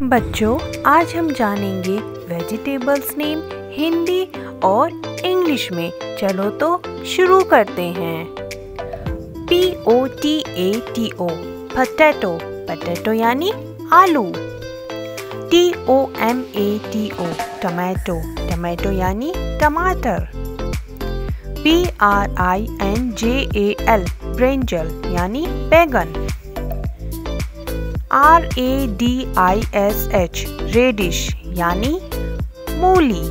बच्चों, आज हम जानेंगे वेजिटेबल्स नेम हिंदी और इंग्लिश में। चलो तो शुरू करते हैं। POTATO पोटैटो, पोटैटो यानी आलू। TOMATO टमाटो, टमाटो यानी टमाटर। BRINJAL ब्रिंजल यानी बैगन। RADISH रेडिश यानी मूली।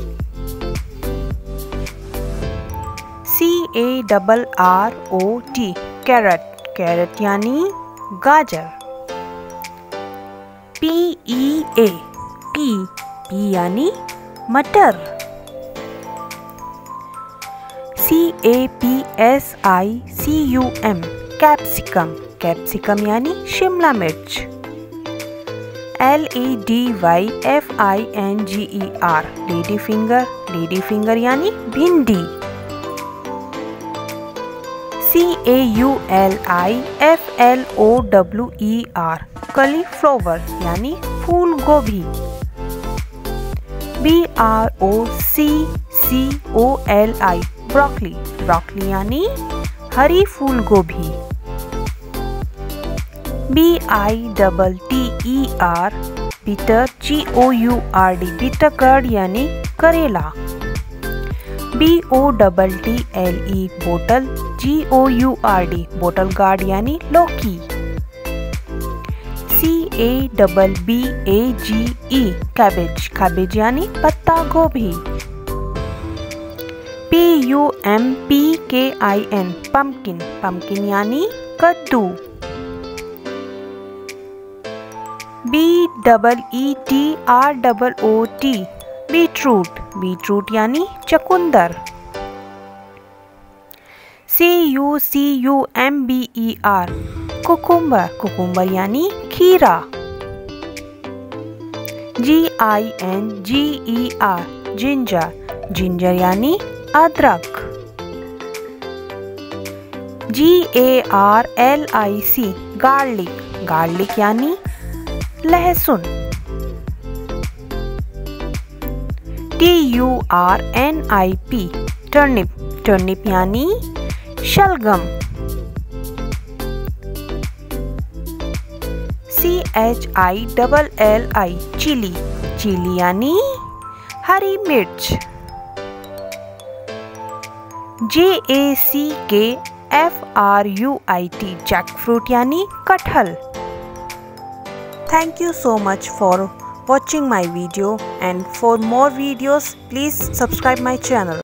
CARROT कैरट, कैरट यानी गाजर। PEA पी यानी मटर। CAPSICUM कैप्सिकम, कैप्सिकम यानी शिमला मिर्च। LADYFINGER lady finger, lady finger यानी भिंडी। CAULIFLOWER कॉलीफ्लावर यानी फूल गोभी। BROCCOLI ब्रोकली, ब्रोकली यानी हरी फूल गोभी। BITTER bitter, GOURD bitter gourd यानी करेला। BOTTLE बोतल, GOURD बोतल गार्ड यानी लौकी। CABBAGE कैबेज, कैबेज यानी पत्ता गोभी। PUMPKIN पम्पकिन, पम्पकिन यानी कद्दू। BEETROOT बीटरूट, बीटरूट यानी चकुंदर। CUCUMBER कुकुम्बर, कुकुम्बर यानी खीरा। GINGER जिंजर, जिंजर यानी अदरक। GARLIC गार्लिक, गार्लिक यानी लहसुन। TURNIP टर्निप, टर्निप यानी शलगम। CHILLI चिली, चिली यानी हरी मिर्च। JACKFRUIT जैकफ्रूट यानी कटहल। Thank you so much for watching my video, and for more videos please subscribe my channel.